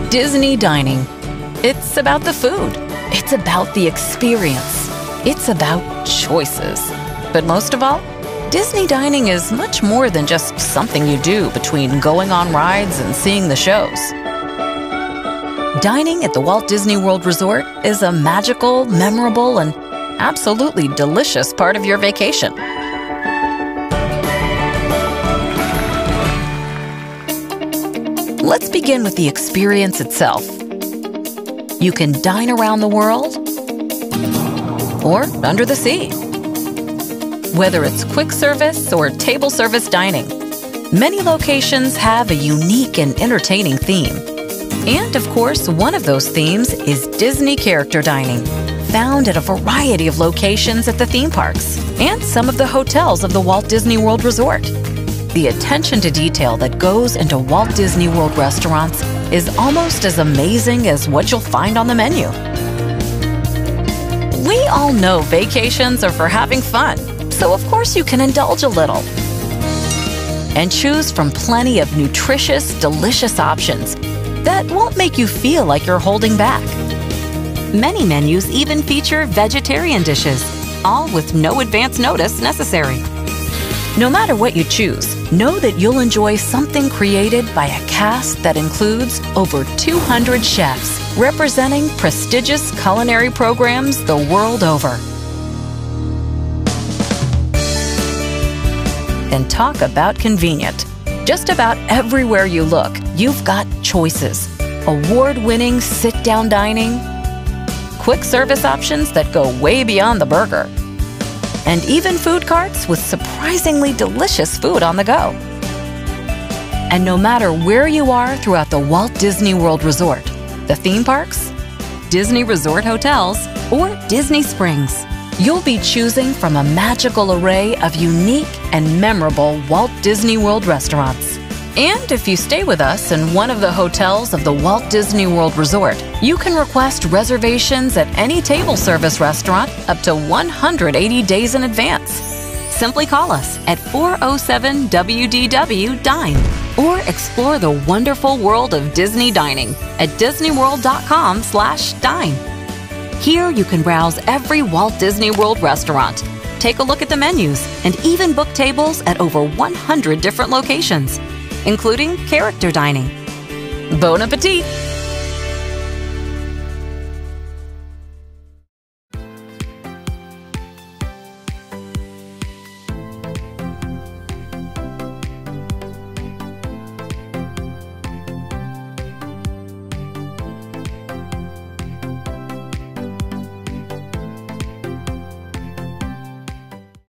Disney dining. It's about the food. It's about the experience. It's about choices. But most of all, Disney dining is much more than just something you do between going on rides and seeing the shows. Dining at the Walt Disney World Resort is a magical, memorable, and absolutely delicious part of your vacation. Let's begin with the experience itself. You can dine around the world or under the sea. Whether it's quick service or table service dining, many locations have a unique and entertaining theme. And of course, one of those themes is Disney character dining, found at a variety of locations at the theme parks and some of the hotels of the Walt Disney World Resort. The attention to detail that goes into Walt Disney World restaurants is almost as amazing as what you'll find on the menu. We all know vacations are for having fun, so of course you can indulge a little and choose from plenty of nutritious, delicious options that won't make you feel like you're holding back. Many menus even feature vegetarian dishes, all with no advance notice necessary. No matter what you choose, know that you'll enjoy something created by a cast that includes over 200 chefs representing prestigious culinary programs the world over. And talk about convenient. Just about everywhere you look, you've got choices. Award-winning sit-down dining, quick service options that go way beyond the burger, and even food carts with surprisingly delicious food on the go. And no matter where you are throughout the Walt Disney World Resort, the theme parks, Disney Resort Hotels, or Disney Springs, you'll be choosing from a magical array of unique and memorable Walt Disney World restaurants. And if you stay with us in one of the hotels of the Walt Disney World Resort, you can request reservations at any table service restaurant up to 180 days in advance. Simply call us at 407-WDW-DINE or explore the wonderful world of Disney dining at disneyworld.com/dine. Here you can browse every Walt Disney World restaurant, take a look at the menus, and even book tables at over 100 different locations, including character dining. Bon appetit!